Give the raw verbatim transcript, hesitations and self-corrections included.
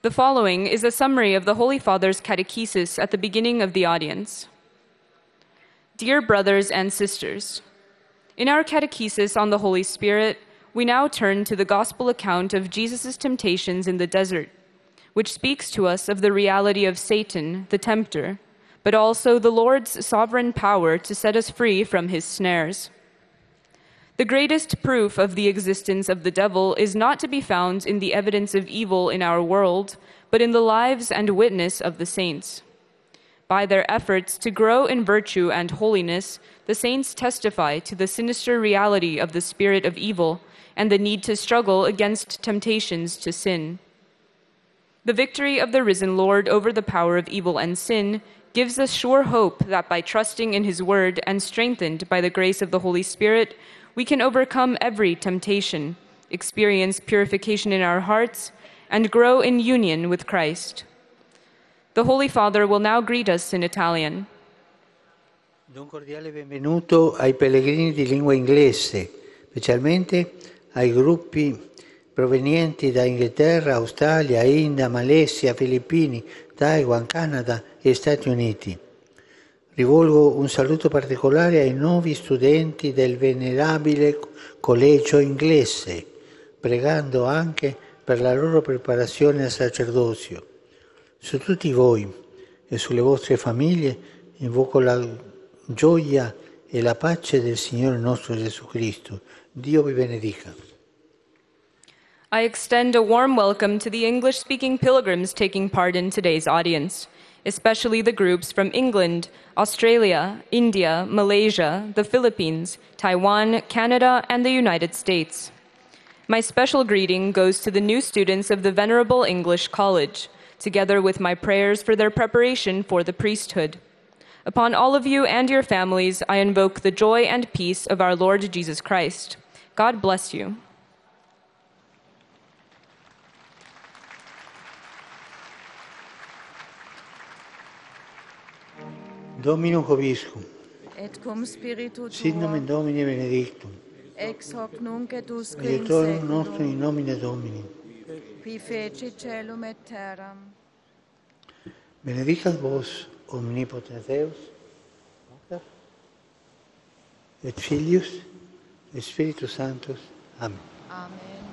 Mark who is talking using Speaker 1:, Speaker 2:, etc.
Speaker 1: The following is a summary of the Holy Father's catechesis at the beginning of the audience. Dear brothers and sisters, in our catechesis on the Holy Spirit, we now turn to the gospel account of Jesus' temptations in the desert, which speaks to us of the reality of Satan, the tempter, but also the Lord's sovereign power to set us free from his snares. The greatest proof of the existence of the devil is not to be found in the evidence of evil in our world, but in the lives and witness of the saints. By their efforts to grow in virtue and holiness, the saints testify to the sinister reality of the spirit of evil and the need to struggle against temptations to sin. The victory of the risen Lord over the power of evil and sin gives us sure hope that by trusting in his word and strengthened by the grace of the Holy Spirit, we can overcome every temptation, experience purification in our hearts, and grow in union with Christ. The Holy Father will now greet us in Italian.
Speaker 2: Un cordiale benvenuto ai pellegrini di lingua inglese, specialmente ai gruppi provenienti da Inghilterra, Australia, India, Malesia, Filippini, Taiwan, Canada e Stati Uniti. Rivolgo un saluto particolare ai nuovi studenti del venerabile collegio inglese, pregando anche per la loro preparazione al sacerdozio. Su tutti voi e sulle vostre famiglie invoco la gioia e la pace del Signore nostro Gesù Cristo. Dio vi benedica.
Speaker 1: I extend a warm welcome to the English-speaking pilgrims taking part in today's audience, especially the groups from England, Australia, India, Malaysia, the Philippines, Taiwan, Canada, and the United States. My special greeting goes to the new students of the Venerable English College, together with my prayers for their preparation for the priesthood. Upon all of you and your families, I invoke the joy and peace of our Lord Jesus Christ. God bless you.
Speaker 2: Dominum Vobiscum,
Speaker 3: et cum spiritu
Speaker 2: sit nomen
Speaker 3: tuo,
Speaker 2: Domini benedictum,
Speaker 3: ex hoc nunc et usque in
Speaker 2: aiutorium nostrum
Speaker 3: seculum,
Speaker 2: in nomine Domini.
Speaker 3: qui feci celum et terram.
Speaker 2: Benedicat vos omnipotens Deus, Pater, et Filius, et Spiritus Sanctus. Amen.
Speaker 3: Amen.